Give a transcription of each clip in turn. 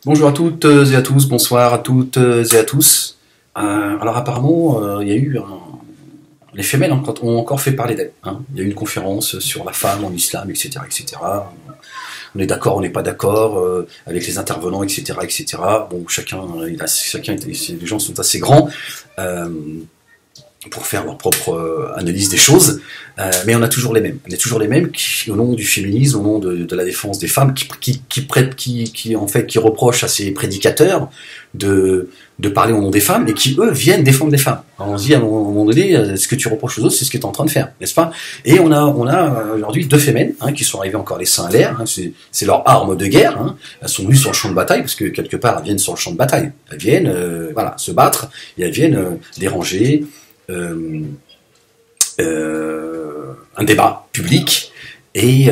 Bonjour à toutes et à tous, bonsoir à toutes et à tous. Alors apparemment, il y a eu les femelles ont encore fait parler d'elles. Il y a eu une conférence sur la femme en islam, etc., etc. On est d'accord, on n'est pas d'accord avec les intervenants, etc., etc. Bon, les gens sont assez grands pour faire leur propre analyse des choses, mais on a toujours les mêmes. On est toujours les mêmes qui, au nom du féminisme, au nom de la défense des femmes, qui reprochent à ces prédicateurs de parler au nom des femmes et qui, eux, viennent défendre les femmes. Alors on se dit à un moment donné, ce que tu reproches aux autres, c'est ce que tu es en train de faire, n'est-ce pas? Et on a aujourd'hui deux femmes qui sont arrivées encore les seins à l'air, c'est leur arme de guerre, elles sont venues sur le champ de bataille, parce que quelque part, elles viennent sur le champ de bataille, elles viennent se battre, et elles viennent déranger un débat public et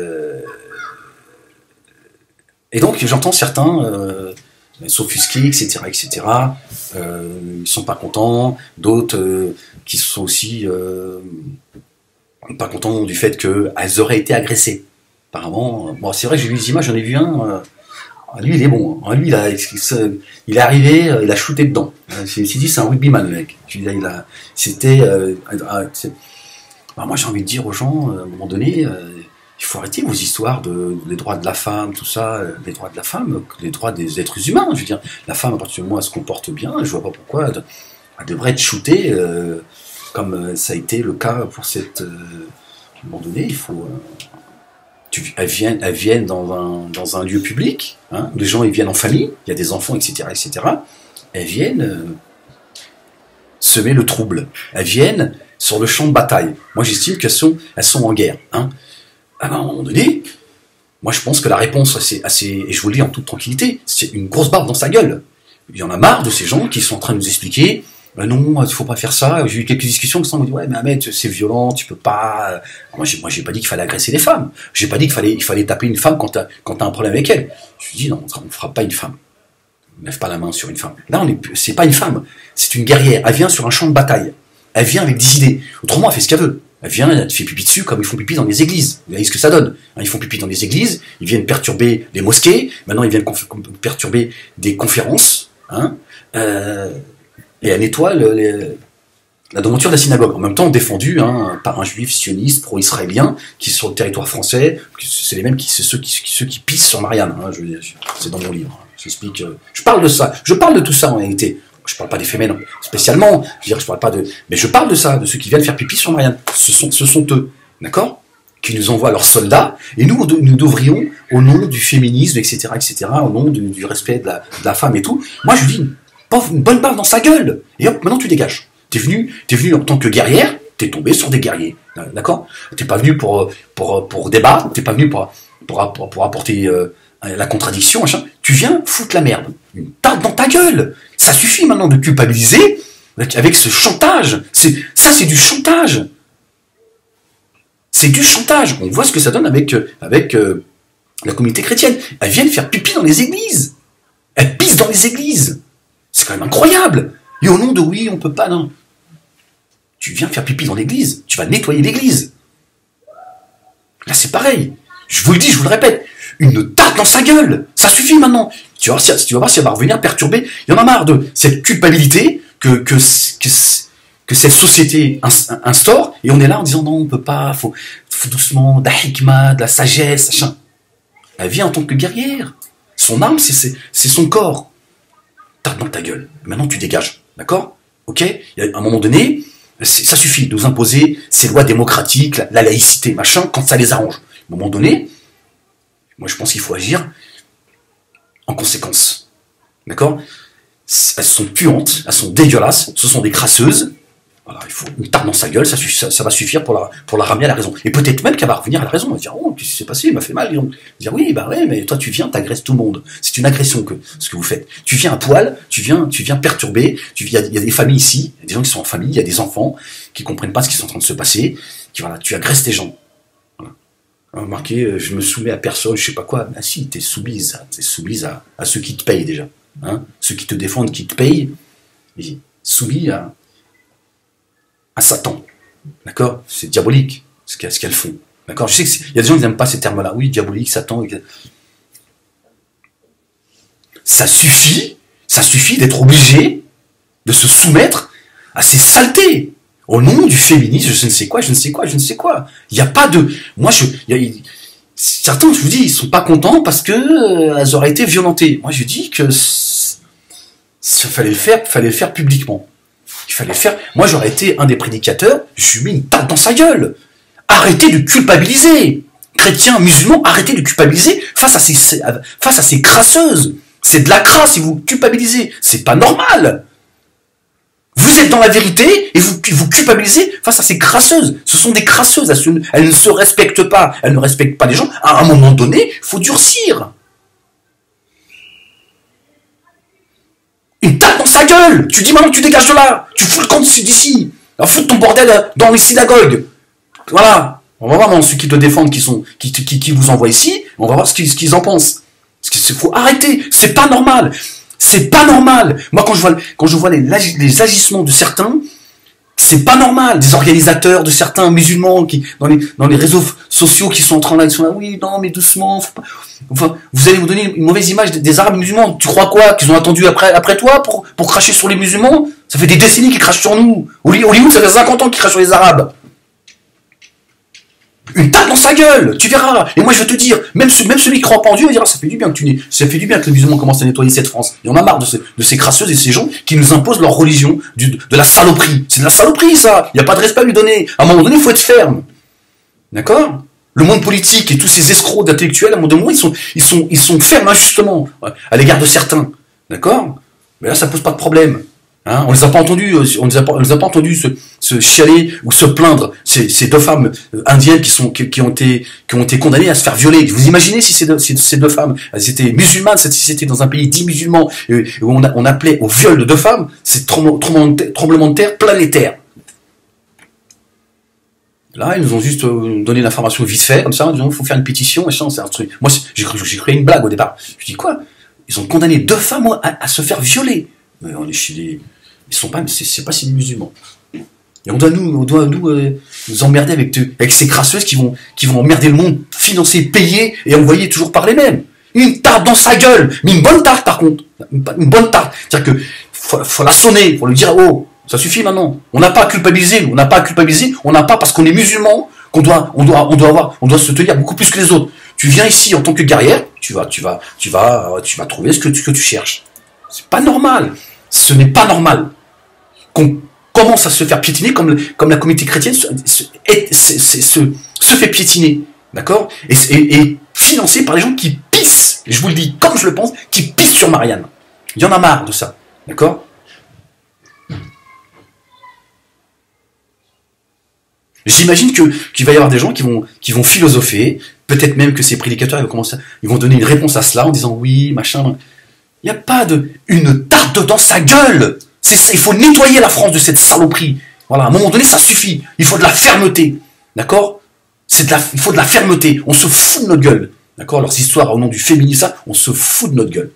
donc j'entends certains s'offusquer, etc., etc. Ils sont pas contents, d'autres qui sont aussi pas contents du fait qu'elles auraient été agressées. Apparemment, bon, c'est vrai que j'ai vu des images, j'en ai vu un. Lui, il est bon. Lui, il est arrivé, il a shooté dedans. Il s'est dit, c'est un rugbyman, le mec. Moi, j'ai envie de dire aux gens, à un moment donné, il faut arrêter vos histoires des droits de la femme, tout ça, les droits de la femme, les droits des êtres humains. Je veux dire, la femme, à partir du moment où elle se comporte bien, je vois pas pourquoi elle devrait être shootée, comme ça a été le cas pour cette. À un moment donné, il faut. Elles viennent dans un lieu public, les gens ils viennent en famille, il y a des enfants, etc., etc. Elles viennent semer le trouble. Elles viennent sur le champ de bataille. Moi j'estime qu'elles sont en guerre. À un moment donné, moi je pense que la réponse assez, et je vous le dis en toute tranquillité, c'est une grosse barbe dans sa gueule. Il y en a marre de ces gens qui sont en train de nous expliquer non, il faut pas faire ça. J'ai eu quelques discussions qui me dit ouais, mais Ahmed, c'est violent, tu peux pas. Moi, j'ai pas dit qu'il fallait agresser les femmes. J'ai pas dit qu'il fallait taper une femme quand t'as un problème avec elle. Je lui dis non, on frappe pas une femme. On lève pas la main sur une femme. Là, c'est pas une femme, c'est une guerrière. Elle vient sur un champ de bataille. Elle vient avec des idées. Autrement, elle fait ce qu'elle veut. Elle vient, elle te fait pipi dessus comme ils font pipi dans les églises. Vous voyez ce que ça donne. Ils font pipi dans les églises, ils viennent perturber les mosquées. Maintenant, ils viennent perturber des conférences. Et elle nettoie la devanture de la synagogue, en même temps défendue par un juif sioniste pro-israélien qui est sur le territoire français. C'est les mêmes ceux qui pissent sur Marianne. C'est dans mon livre. J'explique. Je parle de ça. Je parle de tout ça en réalité. Je parle pas des fémènes spécialement. Je parle pas mais je parle de ça, de ceux qui viennent faire pipi sur Marianne. Ce sont eux, d'accord, qui nous envoient leurs soldats. Et nous devrions, au nom du féminisme, etc., etc., au nom du respect de la femme et tout. Moi, je dis une bonne barre dans sa gueule. Et hop, maintenant tu dégages. T'es venu en tant que guerrière, t'es tombé sur des guerriers. D'accord? T'es pas venu pour débattre, t'es pas venu pour apporter la contradiction, machin. Tu viens foutre la merde. Une tarte dans ta gueule. Ça suffit maintenant de culpabiliser avec ce chantage. Ça, c'est du chantage. C'est du chantage. On voit ce que ça donne avec la communauté chrétienne. Elles viennent faire pipi dans les églises. Elles pissent dans les églises. C'est quand même incroyable. Et au nom de oui, on peut pas, non. Tu viens faire pipi dans l'église, tu vas nettoyer l'église. Là, c'est pareil. Je vous le dis, je vous le répète. Une tarte dans sa gueule. Ça suffit maintenant. Tu vas voir si elle va revenir perturber. Il y en a marre de cette culpabilité que cette société instaure. Et on est là en disant non, on peut pas, faut doucement, de la hikmah, de la sagesse, machin. Elle vient en tant que guerrière. Son arme, c'est son corps. Tape dans ta gueule. Maintenant, tu dégages. D'accord? Ok? À un moment donné, ça suffit de nous imposer ces lois démocratiques, la laïcité, machin, quand ça les arrange. À un moment donné, moi, je pense qu'il faut agir en conséquence. D'accord? Elles sont puantes, elles sont dégueulasses, ce sont des crasseuses. Voilà, il faut une tarte dans sa gueule, ça va suffire pour la ramener à la raison. Et peut-être même qu'elle va revenir à la raison, elle va dire oh, qu'est-ce qui s'est passé, il m'a fait mal. Elle va dire oui, bah ouais, mais toi tu viens, t'agresses tout le monde. C'est une agression ce que vous faites. Tu viens à poil, tu viens perturber. Il y a des familles ici, il y a des gens qui sont en famille, il y a des enfants qui comprennent pas ce qui est en train de se passer. Tu agresses tes gens. Voilà. Remarquez, je me soumets à personne, je sais pas quoi. Ah si, t'es soumise à ceux qui te payent déjà. Ceux qui te défendent, qui te payent, soumis à Satan. D'accord? C'est diabolique, ce qu'elles font. D'accord? Je sais qu'il y a des gens qui n'aiment pas ces termes-là. Oui, diabolique, Satan. ça suffit d'être obligé de se soumettre à ces saletés. Au nom du féminisme, je ne sais quoi, je ne sais quoi, je ne sais quoi. Il n'y a pas de... Moi, certains, je vous dis, ils sont pas contents parce que elles auraient été violentées. Moi, je dis que fallait le faire publiquement. Il fallait le faire. Moi, j'aurais été un des prédicateurs, je lui ai mis une tarte dans sa gueule. Arrêtez de culpabiliser. Chrétiens, musulmans, arrêtez de culpabiliser face à ces crasseuses. C'est de la crasse si vous culpabilisez. C'est pas normal. Vous êtes dans la vérité et vous culpabilisez face à ces crasseuses. Ce sont des crasseuses. Elles ne se respectent pas. Elles ne respectent pas les gens. À un moment donné, il faut durcir. Une tape dans sa gueule. Tu dis maintenant que tu dégages de là. Tu fous le camp d'ici. Fous ton bordel dans les synagogues. Voilà. On va voir maintenant ceux qui te défendent, qui vous envoient ici. On va voir ce qu'ils en pensent. Parce qu'il faut arrêter. C'est pas normal. C'est pas normal. Moi, quand je vois les agissements de certains, c'est pas normal. Des organisateurs de certains musulmans qui dans les réseaux sociaux qui sont en train là, ils sont là, oui, non, mais doucement. Faut pas... Enfin, vous allez vous donner une mauvaise image des Arabes musulmans. Tu crois quoi? Qu'ils ont attendu après toi pour cracher sur les musulmans? Ça fait des décennies qu'ils crachent sur nous. Hollywood, ça fait 50 ans qu'ils crachent sur les Arabes. Une tape dans sa gueule, tu verras. Et moi je vais te dire, même celui qui croit pas en Dieu va dire, ça fait du bien que les musulmans commencent à nettoyer cette France. Et on a marre de ces crasseuses et de ces gens qui nous imposent leur religion, de la saloperie. C'est de la saloperie ça. Il n'y a pas de respect à lui donner. À un moment donné, il faut être ferme. D'accord? Le monde politique et tous ces escrocs d'intellectuels, à un moment donné, ils sont fermes injustement à l'égard de certains. D'accord? Mais là, ça pose pas de problème. Hein, on les a pas entendus, se chialer ou se plaindre. Ces deux femmes indiennes qui ont été condamnées à se faire violer. Vous imaginez si ces deux femmes, elles étaient musulmanes, si c'était dans un pays dit musulman où on appelait au viol de deux femmes, c'est tremblement de terre planétaire. Là, ils nous ont juste donné l'information vite fait, comme ça, en disant, il faut faire une pétition, et ça, c'est un truc. Moi, j'ai cru une blague au départ. Je dis quoi? Ils ont condamné deux femmes à se faire violer. Mais on est chez les... Ils sont pas... C'est pas si des musulmans. Et on doit nous emmerder avec ces crasseuses qui vont emmerder le monde, financer, payer et envoyer toujours par les mêmes. Une tarte dans sa gueule, mais une bonne tarte par contre. Une bonne tarte. C'est-à-dire que faut la sonner, faut lui dire, oh, ça suffit maintenant. On n'a pas à culpabiliser, on n'a pas parce qu'on est musulman qu'on doit se tenir beaucoup plus que les autres. Tu viens ici en tant que guerrière, tu vas trouver ce que tu cherches. C'est pas normal. Ce n'est pas normal qu'on commence à se faire piétiner comme la communauté chrétienne se fait piétiner, d'accord, et financé par les gens qui pissent, et je vous le dis comme je le pense, qui pissent sur Marianne. Il y en a marre de ça, d'accord. J'imagine qu'il va y avoir des gens qui vont philosopher, peut-être même que ces prédicateurs ils vont donner une réponse à cela en disant oui, machin. Il n'y a pas une tarte dans sa gueule. C'est ça, il faut nettoyer la France de cette saloperie. Voilà, à un moment donné, ça suffit. Il faut de la fermeté. D'accord? Il faut de la fermeté. On se fout de notre gueule. D'accord? Leurs histoires au nom du féminisme, ça, on se fout de notre gueule.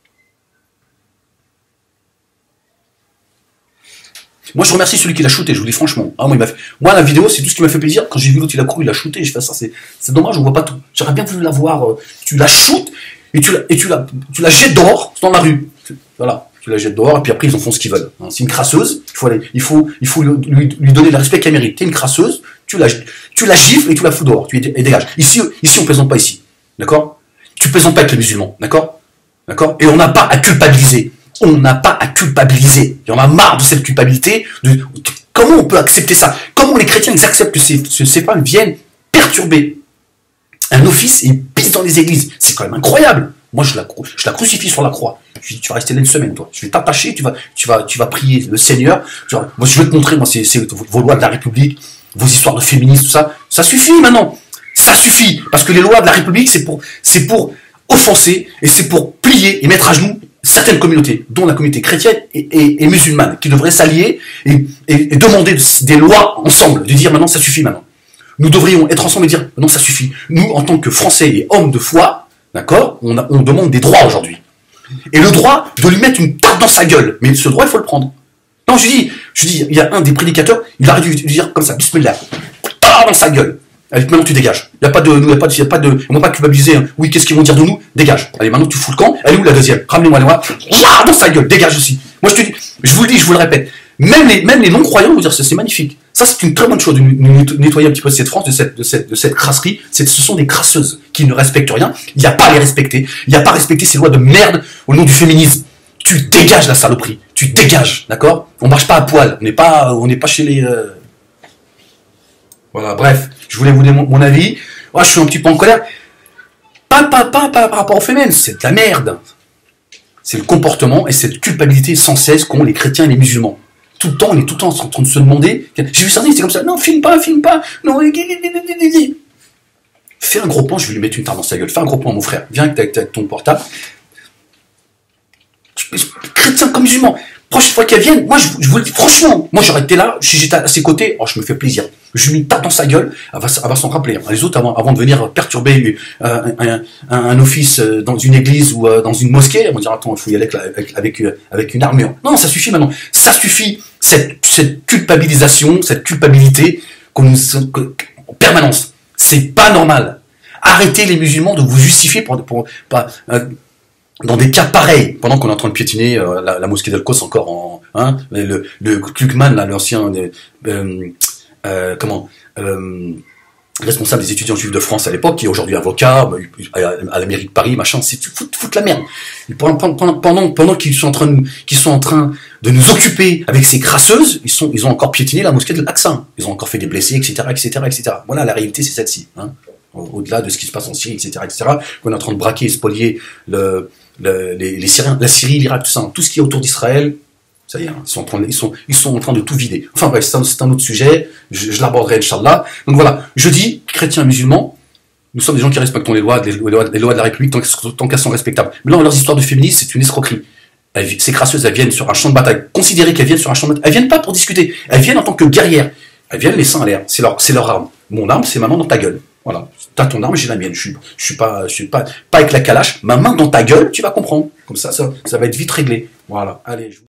Moi, je remercie celui qui l'a shooté, je vous dis franchement. Ah, moi, la vidéo, c'est tout ce qui m'a fait plaisir. Quand j'ai vu l'autre, il a couru, il a shooté. Je fais ça, c'est dommage, on voit pas tout. J'aurais bien voulu la voir. Tu la shootes. Et tu la jettes dehors dans la rue. Voilà, tu la jettes dehors et puis après ils en font ce qu'ils veulent. C'est une crasseuse, il faut lui donner le respect qu'elle mérite. T'es une crasseuse, tu la gifles et tu la fous dehors, et dégage. Ici on plaisante pas ici, d'accord? Tu plaisantes pas avec les musulmans, d'accord? D'accord? Et on n'a pas à culpabiliser. On n'a pas à culpabiliser. Et on a marre de cette culpabilité. Comment on peut accepter ça? Comment les chrétiens ils acceptent que ces femmes viennent perturber un office et pisse dans les églises? C'est quand même incroyable. Moi, je la crucifie sur la croix. Je dis, tu vas rester là une semaine, toi. Je vais t'attacher, tu vas prier le Seigneur. Moi, je vais te montrer, c'est vos lois de la République, vos histoires de féminisme, tout ça. Ça suffit maintenant. Ça suffit. Parce que les lois de la République, c'est pour offenser et c'est pour plier et mettre à genoux certaines communautés, dont la communauté chrétienne et musulmane, qui devraient s'allier et demander des lois ensemble, de dire maintenant, ça suffit maintenant. Nous devrions être ensemble et dire, non, ça suffit. Nous, en tant que Français et hommes de foi, d'accord, on demande des droits aujourd'hui. Et le droit de lui mettre une tarte dans sa gueule. Mais ce droit, il faut le prendre. Non, je dis, il y a un des prédicateurs, il aurait dû dire comme ça, bismillah, tarte dans sa gueule. Allez, maintenant tu dégages. Il n'y a pas de, on va pas culpabiliser. Hein. Oui, qu'est-ce qu'ils vont dire de nous? Dégage. Allez, maintenant tu fous le camp. Elle est où la deuxième? Ramenez-moi, dans sa gueule, dégage aussi. Moi je te dis, je vous le dis, je vous le répète. Même les non-croyants vont dire ça, c'est magnifique. Ça, c'est une très bonne chose de nettoyer un petit peu cette France, de cette crasserie. Ce sont des crasseuses qui ne respectent rien. Il n'y a pas à les respecter. Il n'y a pas à respecter ces lois de merde au nom du féminisme. Tu dégages la saloperie. Tu dégages, d'accord? On marche pas à poil. On n'est pas chez les... Voilà, bref. Je voulais vous donner mon avis. Moi, je suis un petit peu en colère. Pas par rapport aux féminines. C'est de la merde. C'est le comportement et cette culpabilité sans cesse qu'ont les chrétiens et les musulmans. Tout le temps, on est tout le temps en train de se demander. J'ai vu certains, c'est comme ça. Non, filme pas. Non, fais un gros plan, je vais lui mettre une tarte dans sa gueule. Fais un gros plan, mon frère. Viens avec ton portable. Chrétien comme musulman. Prochaine fois qu'elle vienne, moi, je vous le dis, franchement, moi, j'aurais été là, si j'étais à ses côtés, oh, je me fais plaisir. Je lui mets une tarte dans sa gueule, elle va s'en rappeler. Hein. Les autres, avant de venir perturber un office dans une église ou dans une mosquée, elles vont dire, attends, il faut y aller avec une armure. Non, ça suffit maintenant. Ça suffit, cette culpabilisation, cette culpabilité en permanence. C'est pas normal. Arrêtez les musulmans de vous justifier dans des cas pareils, pendant qu'on est en train de piétiner la mosquée d'Al-Quds encore le Klugman, là, l'ancien responsable des étudiants juifs de France à l'époque, qui est aujourd'hui avocat à la mairie de Paris, machin, c'est foutre la merde. Et pendant qu'ils sont en train de nous occuper avec ces crasseuses, ils ont encore piétiné la mosquée de l'Aqsa. Ils ont encore fait des blessés, etc. Voilà, la réalité, c'est celle-ci. Hein. Au-delà de ce qui se passe en Syrie, etc., qu'on est en train de braquer et spolier les Syriens, la Syrie, l'Irak, tout ça, tout ce qui est autour d'Israël, ça y est, hein, ils sont en train de tout vider. Enfin bref, c'est un autre sujet, je l'aborderai, Inch'Allah. Donc voilà, je dis, chrétiens et musulmans, nous sommes des gens qui respectons les lois de la République tant qu'elles sont respectables. Mais là, leurs histoires de féminisme, c'est une escroquerie. Ces crasseuses, elles viennent sur un champ de bataille. Considérez qu'elles viennent sur un champ de bataille. Elles viennent pas pour discuter. Elles viennent en tant que guerrières. Elles viennent les seins à l'air. C'est leur arme. Mon arme, c'est ma main dans ta gueule. Voilà. T'as ton arme, j'ai la mienne. Je suis pas avec la calache. Ma main dans ta gueule, tu vas comprendre. Comme ça va être vite réglé. Voilà. Allez.